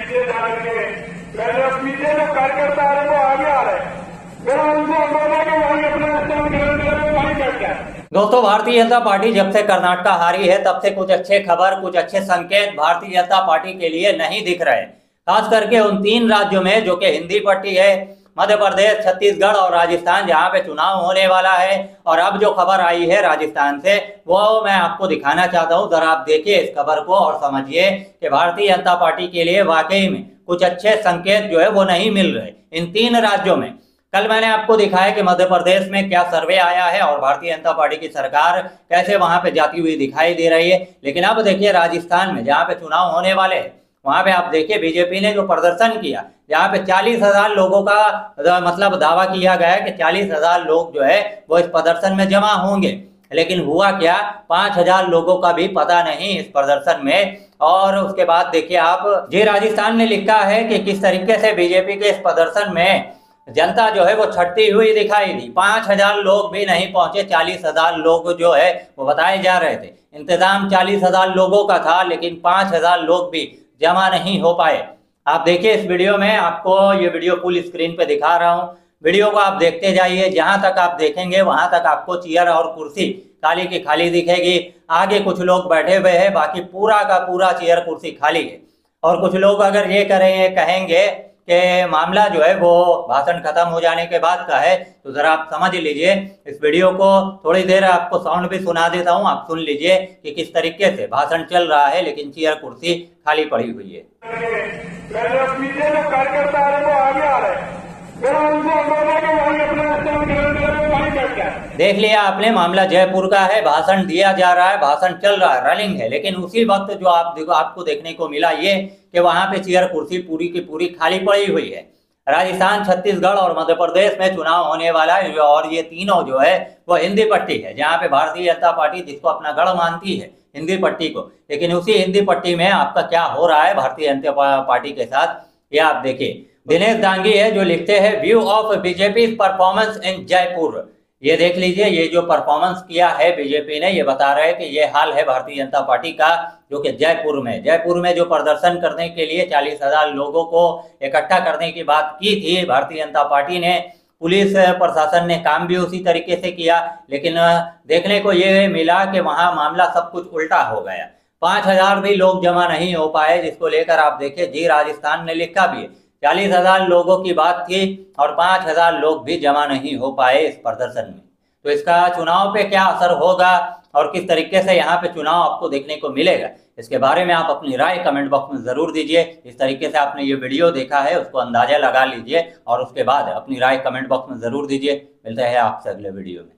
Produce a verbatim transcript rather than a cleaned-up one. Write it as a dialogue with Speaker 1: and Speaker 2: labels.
Speaker 1: पीछे जा करके पहले पीछे जो कार्यकर्ता आ रहे वो आगे आ रहे हैं, फिर उनको बोला कि वहीं अपना स्थान ग्रहण करें, वहीं बैठ जाए।
Speaker 2: दोस्तों, भारतीय जनता पार्टी जब से कर्नाटक हारी है तब से कुछ अच्छे खबर, कुछ अच्छे संकेत भारतीय जनता पार्टी के लिए नहीं दिख रहे। खास करके उन तीन राज्यों में जो कि हिंदी पट्टी है, मध्य प्रदेश, छत्तीसगढ़ और राजस्थान, जहां पे चुनाव होने वाला है। और अब जो खबर आई है राजस्थान से, वो मैं आपको दिखाना चाहता हूं। जरा आप देखिए इस खबर को और समझिए कि भारतीय जनता पार्टी के लिए वाकई में कुछ अच्छे संकेत जो है वो नहीं मिल रहे इन तीन राज्यों में। कल मैंने आपको दिखाया कि मध्य प्रदेश में क्या सर्वे आया है और भारतीय जनता पार्टी की सरकार कैसे वहां पे जाती हुई दिखाई दे रही है। लेकिन अब देखिए राजस्थान में, जहां पे चुनाव होने वाले हैं, वहां पे आप देखिए बीजेपी ने जो प्रदर्शन किया, जहाँ पे चालीस हजार लोगों का मतलब दावा किया गया है कि चालीस हजार लोग जो है वो इस प्रदर्शन में जमा होंगे। लेकिन हुआ क्या, पांच हजार लोगों का भी पता नहीं इस प्रदर्शन में। और उसके बाद देखिए आप, जी राजस्थान ने लिखा है कि किस तरीके से बीजेपी के इस प्रदर्शन में जनता जो है वो छटती हुई दिखाई दी। पांच हजार लोग भी नहीं पहुंचे, चालीस हजार लोग जो है वो बताए जा रहे थे। इंतजाम चालीस हजार लोगों का था, लेकिन पांच हजार लोग भी जमा नहीं हो पाए। आप देखिए इस वीडियो में, आपको ये वीडियो फुल स्क्रीन पे दिखा रहा हूँ। वीडियो को आप देखते जाइए, जहां तक आप देखेंगे वहां तक आपको चेयर और कुर्सी खाली की खाली दिखेगी। आगे कुछ लोग बैठे हुए हैं, बाकी पूरा का पूरा चेयर कुर्सी खाली है। और कुछ लोग अगर ये करेंगे कहेंगे कि मामला जो है वो भाषण खत्म हो जाने के बाद का है, तो जरा आप समझ लीजिए। इस वीडियो को थोड़ी देर आपको साउंड भी सुना देता हूँ, आप सुन लीजिए कि किस तरीके से भाषण चल रहा है, लेकिन चेयर कुर्सी खाली पड़ी हुई है।
Speaker 1: पीछे जो कार्यकर्ता आ रहे वो आगे आ रहे हैं, फिर उनको बोला कि वहीं अपना स्थान ग्रहण करें, वहीं बैठ जाए।
Speaker 2: देख लिया आपने, मामला जयपुर का है। भाषण दिया जा रहा है, भाषण चल रहा है, रनिंग है। लेकिन उसी वक्त जो आप देखो, आपको देखने को मिला ये कि वहां पे चेयर कुर्सी पूरी की पूरी खाली पड़ी हुई है। राजस्थान, छत्तीसगढ़ और मध्य प्रदेश में चुनाव होने वाला है, और ये तीनों जो है वो हिंदी पट्टी है, जहाँ पे भारतीय जनता पार्टी जिसको अपना गढ़ मानती है, हिंदी पट्टी को। लेकिन उसी हिंदी पट्टी में आपका क्या हो रहा है भारतीय जनता पार्टी के साथ, ये आप देखिए। दिनेश दांगी है जो लिखते हैं, view of BJP performance in Jaipur. ये देख लीजिए, ये जो परफॉर्मेंस किया है बीजेपी ने, ये बता रहे हैं कि ये हाल है भारतीय जनता पार्टी का, जो कि जयपुर में जयपुर में जो प्रदर्शन करने के लिए चालीस हजार लोगों को इकट्ठा करने की बात की थी भारतीय जनता पार्टी ने। पुलिस प्रशासन ने काम भी उसी तरीके से किया, लेकिन देखने को ये मिला कि वहाँ मामला सब कुछ उल्टा हो गया। पाँच हजार भी लोग जमा नहीं हो पाए, जिसको लेकर आप देखिए, जी राजस्थान ने लिखा भी है चालीस हजार लोगों की बात थी और पाँच हजार लोग भी जमा नहीं हो पाए इस प्रदर्शन में। तो इसका चुनाव पे क्या असर होगा और किस तरीके से यहाँ पे चुनाव आपको देखने को मिलेगा, इसके बारे में आप अपनी राय कमेंट बॉक्स में ज़रूर दीजिए। इस तरीके से आपने ये वीडियो देखा है उसको अंदाज़ा लगा लीजिए और उसके बाद अपनी राय कमेंट बॉक्स में ज़रूर दीजिए। मिलते हैं आपसे अगले वीडियो में।